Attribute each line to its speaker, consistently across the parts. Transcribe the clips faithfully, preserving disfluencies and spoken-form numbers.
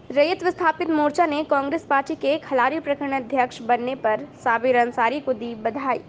Speaker 1: रैयत विस्थापित मोर्चा ने कांग्रेस पार्टी के खलारी प्रखंड अध्यक्ष बनने पर साबिर अंसारी को दी बधाई।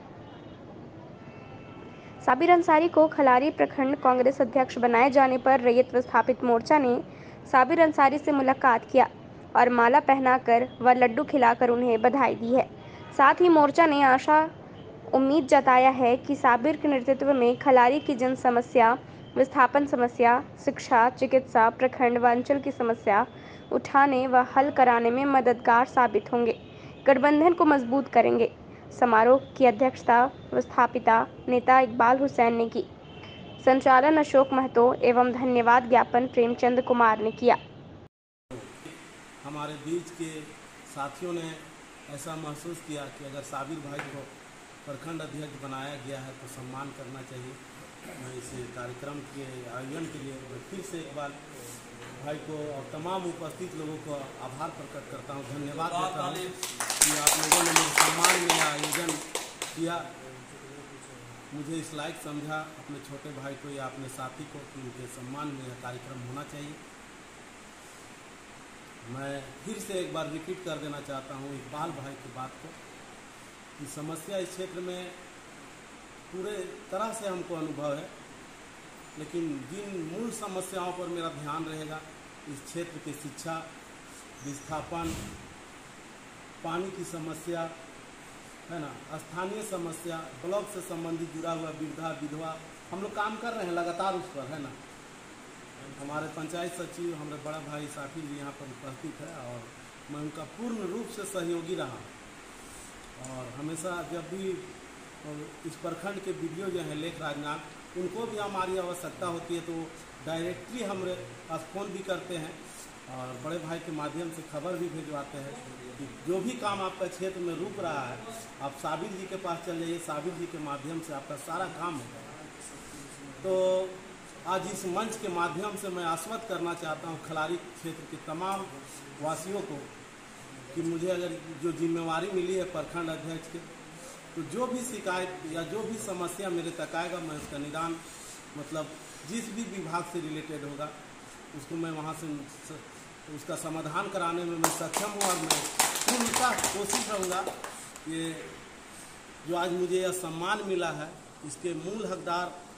Speaker 1: साबिर अंसारी को खलारी प्रखंड कांग्रेस अध्यक्ष बनाए जाने पर रैयत विस्थापित मोर्चा ने साबिर अंसारी से मुलाकात किया और माला पहनाकर व लड्डू खिलाकर उन्हें बधाई दी है। साथ ही मोर्चा ने आशा उम्मीद जताया है कि साबिर के नेतृत्व में खलारी की जन समस्या, विस्थापन समस्या, शिक्षा, चिकित्सा, प्रखंड व अंचल की समस्या उठाने व हल कराने में मददगार साबित होंगे, गठबंधन को मजबूत करेंगे। समारोह की अध्यक्षता विस्थापिता नेता इकबाल हुसैन ने की। संचालन अशोक महतो एवं धन्यवाद ज्ञापन प्रेमचंद कुमार ने किया।
Speaker 2: हमारे बीच के साथियों ने ऐसा महसूस किया कि अगर साबिर भाई को प्रखंड अध्यक्ष बनाया गया है तो सम्मान करना चाहिए। मैं इस कार्यक्रम के आयोजन के लिए मैं फिर से एक बार भाई को और तमाम उपस्थित लोगों को आभार प्रकट करता हूं, धन्यवाद देता हूं कि आप लोगों ने मेरे सम्मान में आयोजन किया। मुझे इस लायक समझा अपने छोटे भाई को या अपने साथी को कि उनके सम्मान में यह कार्यक्रम होना चाहिए। मैं फिर से एक बार रिपीट कर देना चाहता हूं इकबाल भाई की बात को कि समस्या इस क्षेत्र में पूरे तरह से हमको अनुभव है, लेकिन जिन मूल समस्याओं पर मेरा ध्यान रहेगा इस क्षेत्र की शिक्षा, विस्थापन, पानी की समस्या है ना, स्थानीय समस्या, ब्लॉक से संबंधित जुड़ा हुआ वृद्धा विधवा, हम लोग काम कर रहे हैं लगातार उस पर, है ना। हमारे पंचायत सचिव हमारे बड़ा भाई साफी जी यहाँ पर उपस्थित है और मैं उनका पूर्ण रूप से सहयोगी रहा और हमेशा जब भी इस प्रखंड के वीडियो जो हैं लेख राजनाथ, उनको भी हमारी आवश्यकता होती है तो डायरेक्टली हम फ़ोन भी करते हैं और बड़े भाई के माध्यम से खबर भी भिजवाते हैं कि जो भी काम आपका क्षेत्र में रुक रहा है आप साबिर जी के पास चल जाइए, साबिर जी के माध्यम से आपका सारा काम होगा। तो आज इस मंच के माध्यम से मैं आश्वस्त करना चाहता हूँ खलारी क्षेत्र के तमाम वासियों को कि मुझे अगर जो जिम्मेवारी मिली है प्रखंड अध्यक्ष के, तो जो भी शिकायत या जो भी समस्या मेरे तक आएगा मैं उसका निदान मतलब जिस भी विभाग से रिलेटेड होगा उसको मैं वहाँ से उसका समाधान कराने में मैं सक्षम हूँ और मैं पूर्णतः कोशिश रहूँगा। ये जो आज मुझे यह सम्मान मिला है इसके मूल हकदार